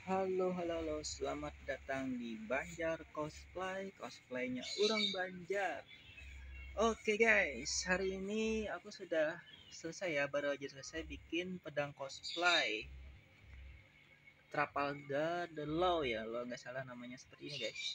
Halo, halo, halo, selamat datang di Banjar Cosplaynya Urang Banjar. Oke guys, hari ini aku sudah selesai ya, baru aja selesai bikin pedang cosplay Trafalgar the Law ya, lo nggak salah namanya seperti ini guys.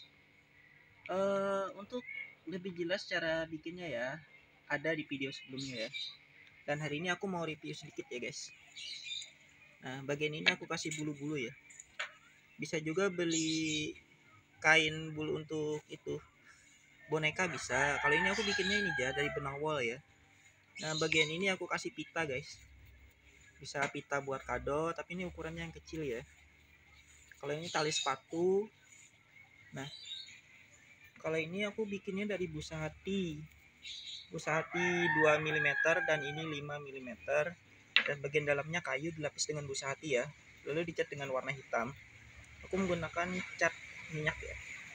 Untuk lebih jelas cara bikinnya ya, ada di video sebelumnya ya. Dan hari ini aku mau review sedikit ya guys. Nah, bagian ini aku kasih bulu-bulu ya. Bisa juga beli kain bulu untuk itu boneka bisa. Kalau ini aku bikinnya ini aja dari benang wol ya. Nah, bagian ini aku kasih pita guys. Bisa pita buat kado, tapi ini ukurannya yang kecil ya. Kalau ini tali sepatu. Nah, kalau ini aku bikinnya dari busa hati. Busa hati 2 mm dan ini 5 mm. Dan bagian dalamnya kayu dilapis dengan busa hati ya. Lalu dicat dengan warna hitam. Aku menggunakan cat minyak ya.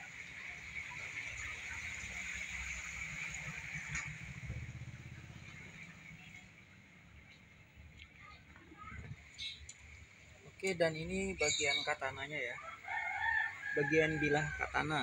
Oke, dan ini bagian katananya ya. Bagian bilah katana.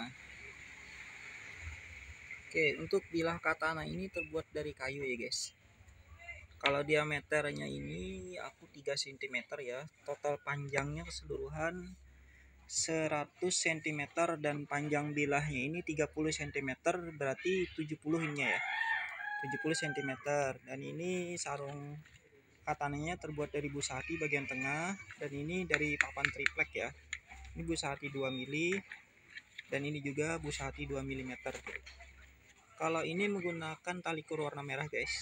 Oke, untuk bilah katana ini terbuat dari kayu ya guys. Kalau diameternya ini aku 3 cm ya. Total panjangnya keseluruhan 100 cm dan panjang bilahnya ini 30 cm, berarti 70 ininya ya. 70 cm. Dan ini sarung katananya terbuat dari busa hati bagian tengah, dan ini dari papan triplek ya. Ini busa hati 2 mili dan ini juga busa hati 2 mm. Kalau ini menggunakan tali kur warna merah guys.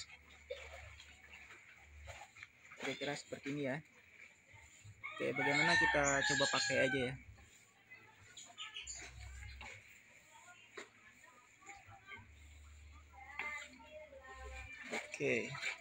Kira-kira seperti ini ya. Oke, bagaimana kita coba pakai aja ya. Oke.